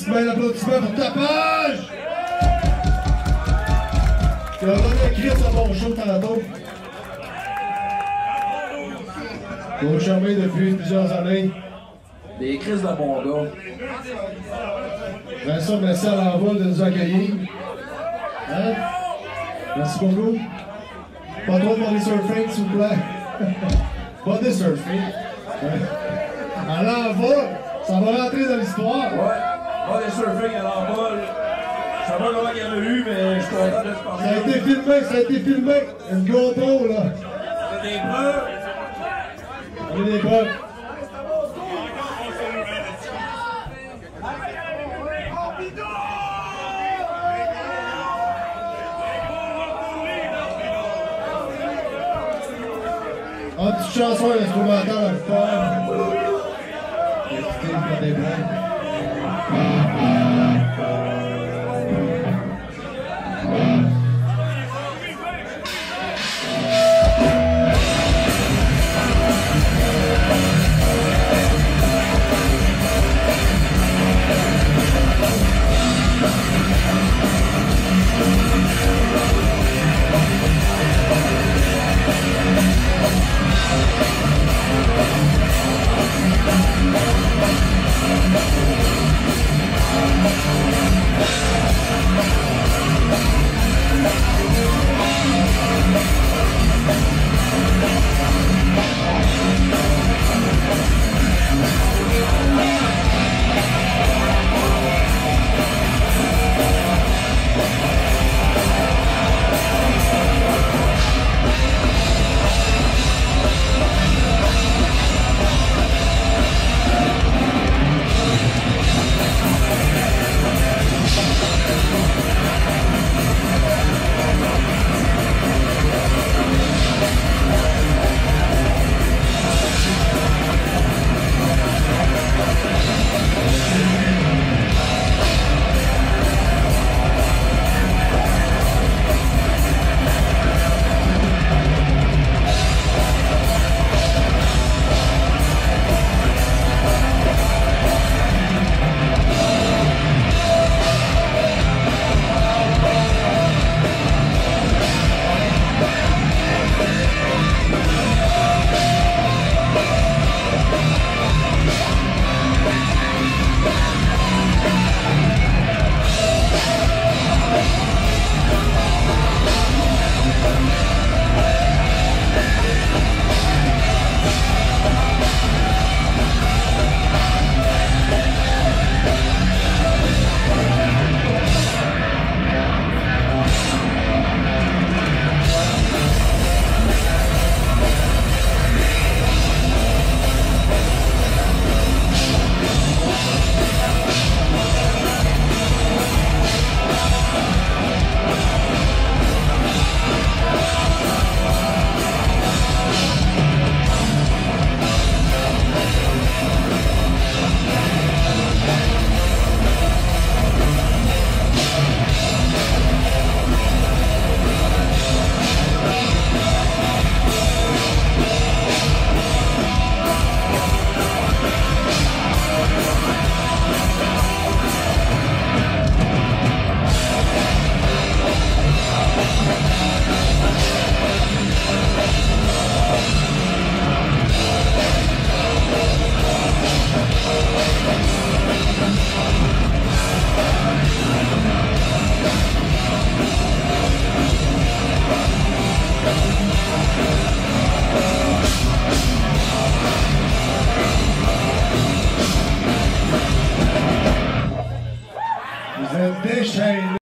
applaudissements pour Tapage! Qui a donné un Chris à bon show tantôt. Coach charmé depuis plusieurs années. Des crises de bon gars. Vincent, merci à l'envol de nous accueillir. Hein? Merci beaucoup. Pas trop pour les surfing, s'il vous plaît. Pas des surfing. À l'envol, ça va rentrer dans l'histoire. Ouais, pas des surfing à l'envol. Je sais pas comment il y en a eu, mais je suis content de se parler. Ça a été filmé. Une GoPro, là. C'est des preuves. On a des preuves. Ah, petite chanson instrumentale à faire. Écoutez, pas des blagues. Vous êtes déchaînés.